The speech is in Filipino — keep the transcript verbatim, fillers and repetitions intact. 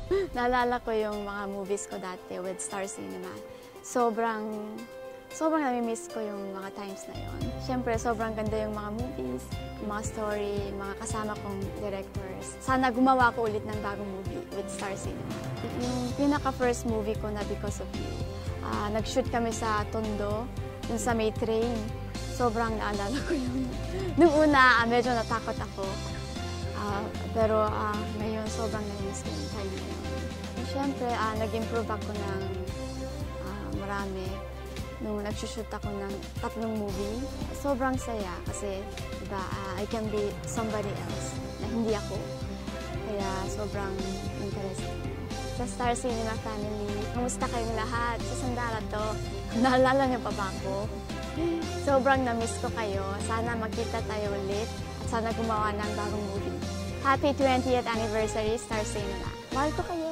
Naalala ko yung mga movies ko dati with Star Cinema. Sobrang, sobrang nami-miss ko yung mga times na yon. Siyempre, sobrang ganda yung mga movies, yung mga story, mga kasama kong directors. Sana gumawa ko ulit ng bagong movie with Star Cinema. Yung pinaka-first movie ko na Because of You, uh, nag-shoot kami sa Tondo, dun sa may train. Sobrang naalala ko yun. Nung una, uh, medyo natakot ako. Uh, pero uh, ngayon, sobrang nami-miss ko yung time na yun. Siyempre, uh, nag-improve ako ng uh, marami. Nung nag-shoot ako ng tatlong movie, sobrang saya kasi diba, uh, I can be somebody else na hindi ako. Kaya sobrang interesting. Sa Star Cinema family, kumusta kayong lahat? Sa sandala to, naalala niyo pa ba ako? Sobrang na-miss ko kayo. Sana magkita tayo ulit at sana gumawa ng bagong movie. Happy twentieth anniversary, Star Cinema. Mahal ko kayo!